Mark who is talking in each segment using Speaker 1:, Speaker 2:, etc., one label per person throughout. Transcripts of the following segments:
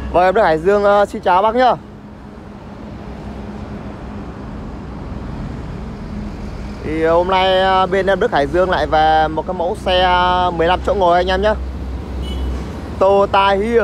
Speaker 1: Vâng, em Đức Hải Dương xin chào bác nhá. Thì hôm nay bên em Đức Hải Dương lại về một cái mẫu xe 15 chỗ ngồi anh em nhé. Toyota Hilux.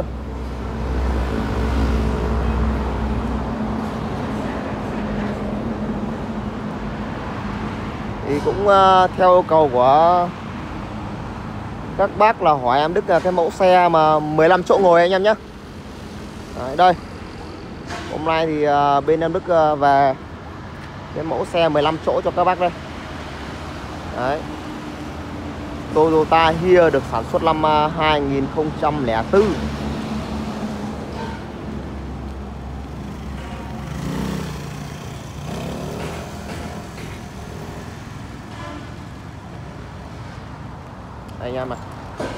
Speaker 1: Thì cũng theo yêu cầu của các bác là hỏi em Đức là cái mẫu xe mà 15 chỗ ngồi anh em nhé. Đấy, đây. Hôm nay thì bên em Đức về cái mẫu xe 15 chỗ cho các bác đây. Đấy. Toyota Hilux được sản xuất năm 2004. Đây anh em ạ.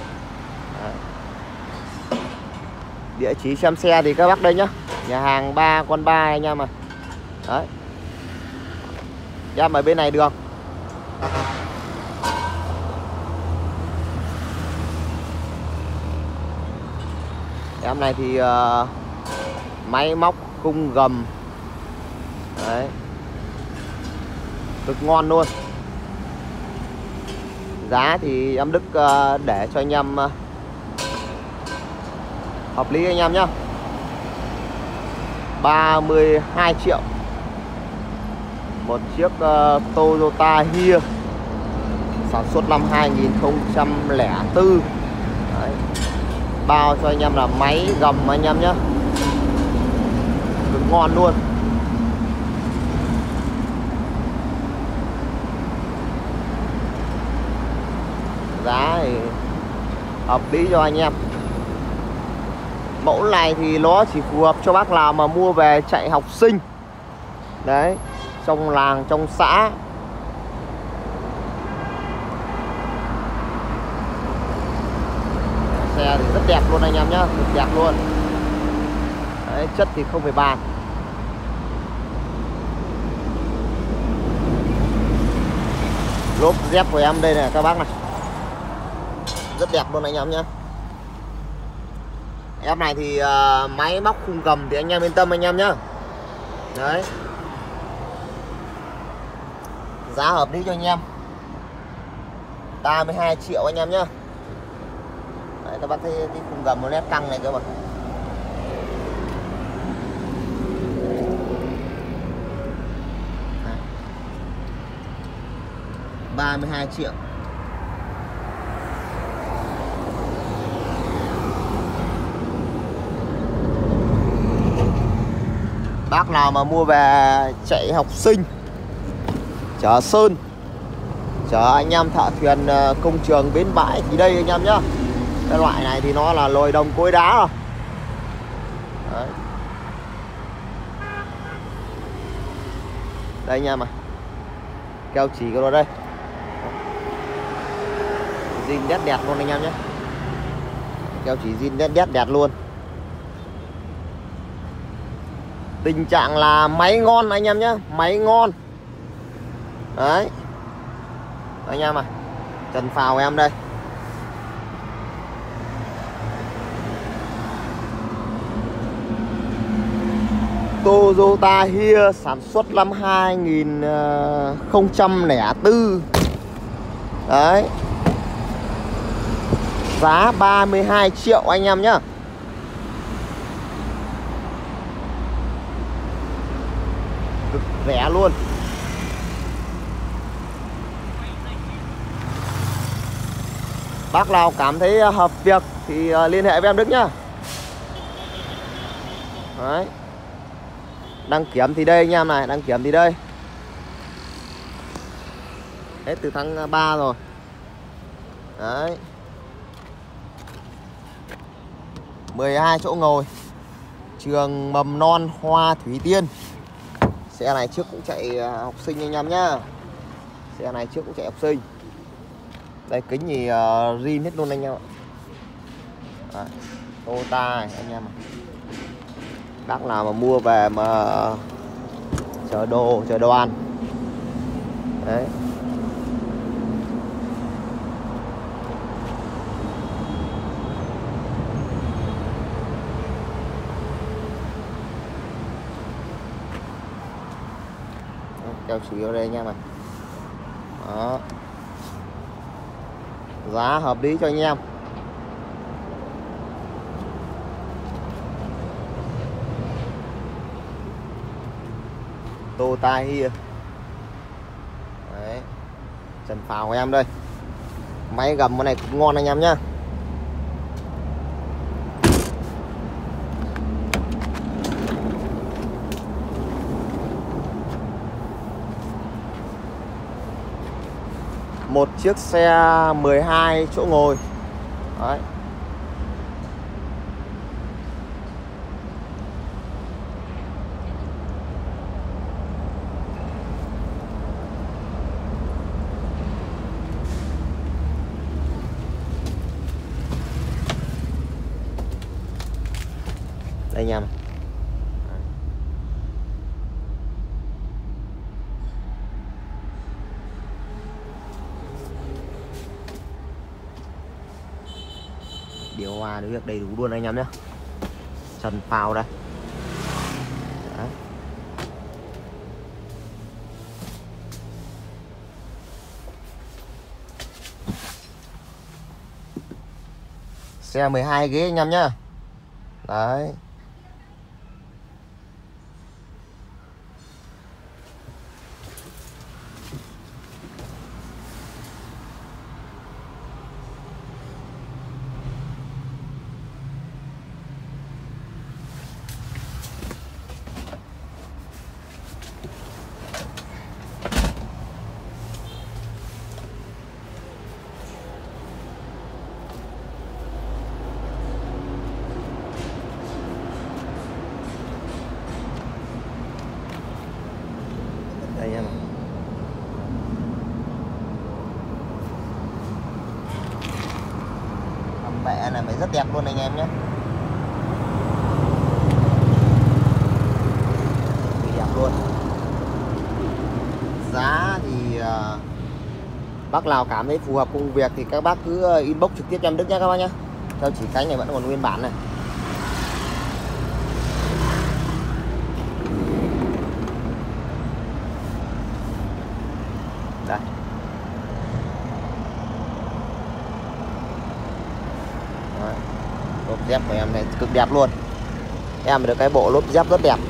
Speaker 1: Địa chỉ xem xe thì các bác đây nhá. Nhà hàng 3 con 3 anh em ạ. Đấy. Em ở bên này đường. Em này thì máy móc khung gầm. Đấy. Cực ngon luôn. Giá thì em Đức để cho anh em hợp lý anh em nhá. 32 triệu. Một chiếc Toyota Hilux sản xuất năm 2004. Đấy. Bao cho anh em là máy gầm anh em nhá. Cực ngon luôn. Giá thì hợp lý cho anh em. Mẫu này thì nó chỉ phù hợp cho bác nào mà mua về chạy học sinh. Đấy, trong làng, trong xã. Xe thì rất đẹp luôn anh em nhá, rất đẹp luôn. Đấy, chất thì không phải bàn. Lốp dép của em đây này các bác này. Rất đẹp luôn anh em nhá. Em này thì máy móc khung gầm thì anh em yên tâm anh em nhá. Đấy. Giá hợp lý cho anh em. 32 triệu anh em nhá. Đấy, các bác thấy cái khung gầm một nét căng này cơ mà. Đấy. 32 triệu. Bác nào mà mua về chạy học sinh, chở sơn, chở anh em thợ thuyền công trường bến bãi thì đây anh em nhá. Cái loại này thì nó là lồi đồng cối đá rồi. Đấy. Đây anh em à. Keo chỉ của nó đây. Zin đét đẹp luôn anh em nhé. Keo chỉ zin đét đẹp luôn. Tình trạng là máy ngon anh em nhé. Máy ngon. Đấy. Anh em à. Trần phào em đây. Toyota Hilux sản xuất năm 2004. Đấy. Giá 32 triệu anh em nhá. Cực rẻ luôn. Bác nào cảm thấy hợp việc thì liên hệ với em Đức nhá. Đấy. Đăng kiểm thì đây anh em này, đăng kiểm thì đây. Hết từ tháng 3 rồi. Đấy. 12 chỗ ngồi. Trường mầm non Hoa Thủy Tiên. Xe này trước cũng chạy học sinh anh em nhá. Xe này trước cũng chạy học sinh. Đây kính thì zin hết luôn anh em ạ. Toyota này anh em ạ. Bác nào mà mua về mà chở đồ, chở đồ ăn. Đấy. keo chỉ ở đây anh em này. Đó. Giá hợp lý cho anh em. Toyota Hia. Đấy. Trần phào của em đây. Máy gầm con này cũng ngon anh em nhá. Một chiếc xe 12 chỗ ngồi. Đấy. Đây anh em. Điều hòa được đầy đủ luôn anh em nhé. Trần phào đây. Đấy. Xe 12 ghế anh em nhé. Đấy. Đây em. Mẹ này mới rất đẹp luôn anh em nhé. Đẹp luôn. Giá thì bác nào cảm thấy phù hợp công việc thì các bác cứ inbox trực tiếp cho em Đức nhé các bác nhé. Theo chỉ cánh này vẫn còn nguyên bản này. Đây. Đấy. Lốp dép của em này cực đẹp luôn. Em được cái bộ lốp dép rất đẹp.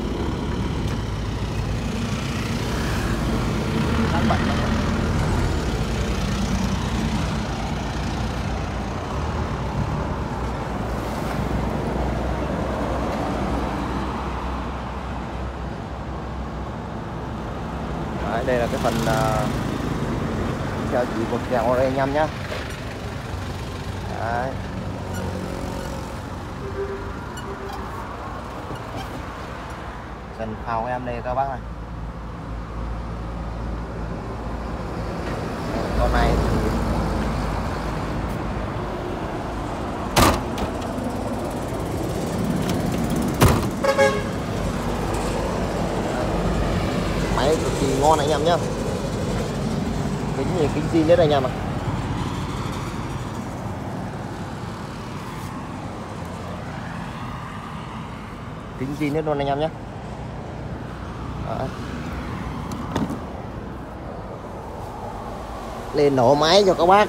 Speaker 1: Đấy, đây là cái phần theo chỉ một kèo đây anh em nhé. Đấy. Trần phào em đây các bác này. Con này thì máy cực kỳ ngon anh em nhé. Kính gì kính zin nhất anh em ạ. Kính zin hết luôn anh em nhé. Đó. Lên nổ máy cho các bác.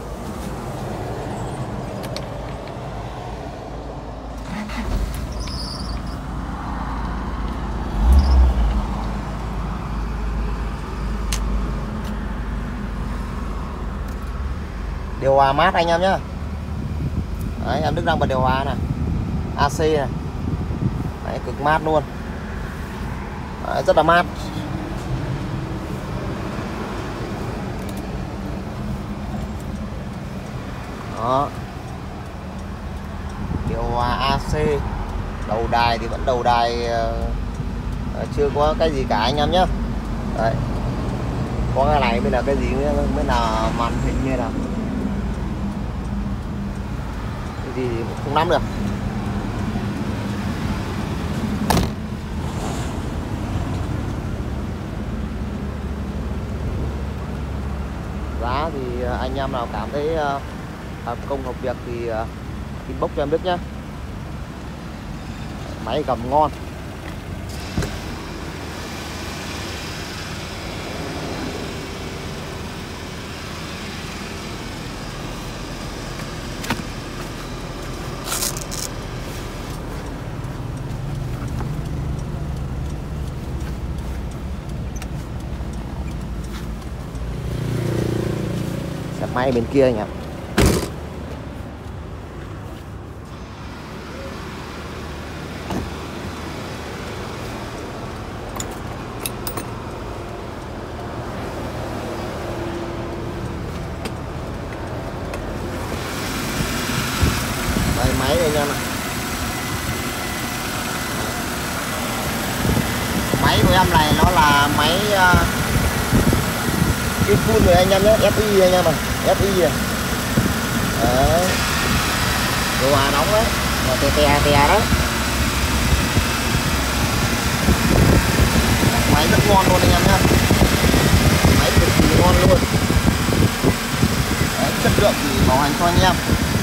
Speaker 1: Điều hòa mát anh em nhé. Đấy, em Đức đang bật điều hòa này, AC này. Đấy, cực mát luôn. Đấy, rất là mát. Đó. Điều hòa AC. Đầu đài thì vẫn đầu đài, chưa có cái gì cả anh em nhé. Đấy. Có cái này mới là cái gì, mới là màn hình như là cái gì không nắm được. Giá thì anh em nào cảm thấy hợp công hợp việc thì inbox cho em Đức nhé. Máy cầm ngon. Máy bên kia anh ạ. Đây máy đây anh em ạ. Máy của em này nó là máy Infull rồi anh em nhé, FI anh em ạ, FI này. Đấy. Điều hòa nóng đấy, và tè đấy. Máy rất ngon luôn anh em nhé. Máy cực kỳ ngon luôn. Đấy, chất lượng thì bảo hành cho anh em.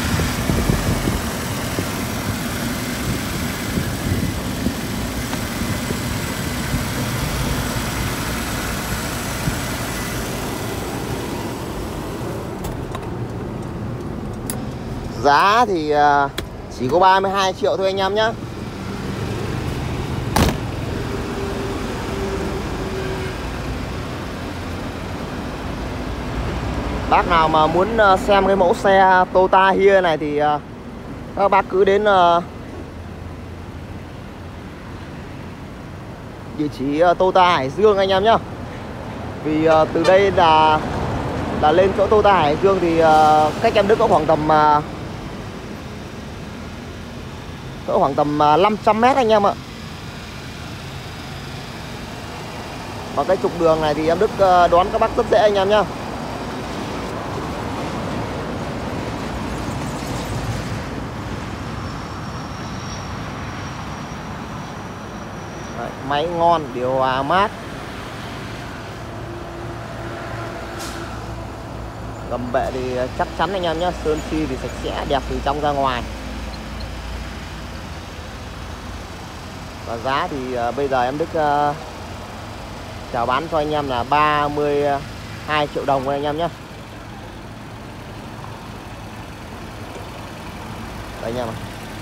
Speaker 1: Giá thì chỉ có 32 triệu thôi anh em nhé. Bác nào mà muốn xem cái mẫu xe Toyota Hilux này thì các bác cứ đến địa chỉ Toyota Hải Dương anh em nhé. Vì từ đây là lên chỗ Toyota Hải Dương thì cách em Đức có khoảng tầm 500 mét anh em ạ. Và cái trục đường này thì em Đức đón các bác rất dễ anh em nhé. Đấy, máy ngon, điều hòa mát. Gầm bệ thì chắc chắn anh em nhé. Sơn xi thì sạch sẽ, đẹp từ trong ra ngoài. Và giá thì bây giờ em Đức chào bán cho anh em là 32 triệu đồng anh em nhé. Đây anh em ạ.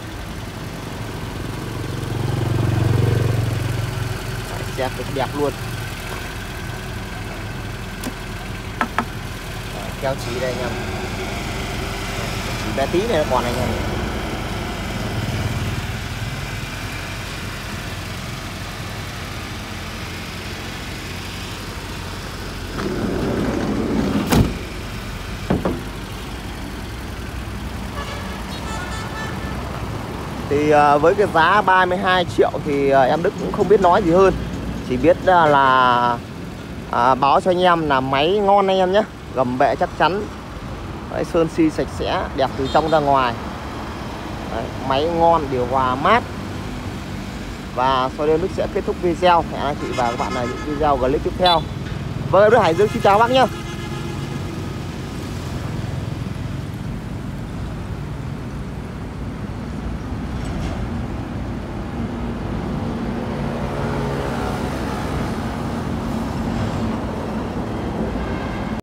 Speaker 1: Xe cực đẹp luôn. Keo chỉ đây anh em. Chỉ bé tí này nó còn anh em. Thì với cái giá 32 triệu thì em Đức cũng không biết nói gì hơn. Chỉ biết là báo cho anh em là máy ngon anh em nhé. Gầm bệ chắc chắn. Đấy, sơn xi sạch sẽ, đẹp từ trong ra ngoài. Đấy, máy ngon, điều hòa mát. Và sau đây em Đức sẽ kết thúc video. Hẹn anh chị và các bạn ở những video clip tiếp theo. Vâng, em Đức Hải Dương xin chào bác nhé.